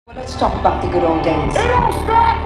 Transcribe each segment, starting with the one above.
Well, let's talk about the good old days. It don't stop!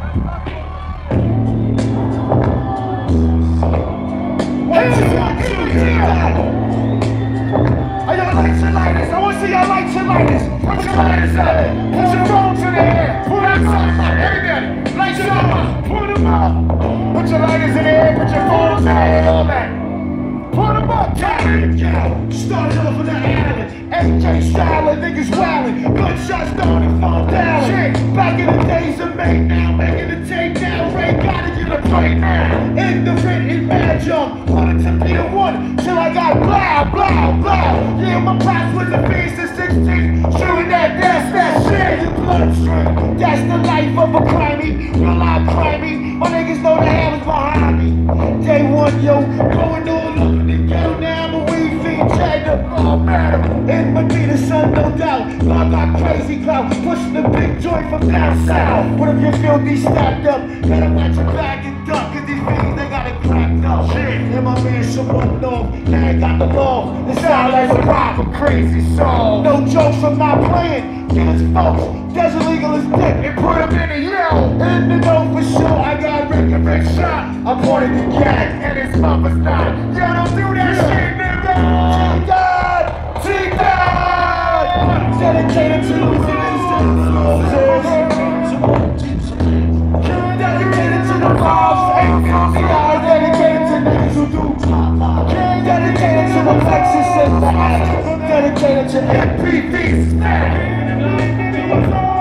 Are y'all lights and lighters? I want to see y'all lights and lighters. Put your lighters up. Put your phones in the air. Put them up. Everybody, lights them up. Put them up. Put your lighters in the air. Put your phones in the air. All that. Put them up. Time. Started off on that island. AJ Styler, niggas wildin'. Gunshots down and fall down. Shit, back in the days of May now. Making the tape now. Ray gotta get a play now. In the written mad jump. Wanted to be the one till I got blah, blah, blah. Yeah, my pops was a beast at 16. Shooting that's that shit in your bloodstream. That's the life of a crimey. Real life crimey. My niggas know the hell is behind me. Day one, yo, going all up in the ghetto now. I'm a weed fiend, chained up, all matter. In Medina, son, no doubt. I got crazy clout, pushing the big joint from down south. What if you feel these stacked up? Better watch your back and duck, cause these fiends, they got it cracked up. Shit. And my man someone know, they ain't got the law. It sound like a rock, a crazy song. No jokes, I'm not playing. Get his folks, Desert Legal is dick and put him in a yell. In the know for sure, I got Rick and Rick shot. I pointed the gas and his mama's not. Y'all don't do that shit, nigga. T-God! T-God! Dedicated to the dedicated to the boss, ACCI, dedicated to niggas who do dedicated to the Lexus and the dedicated to MPVs.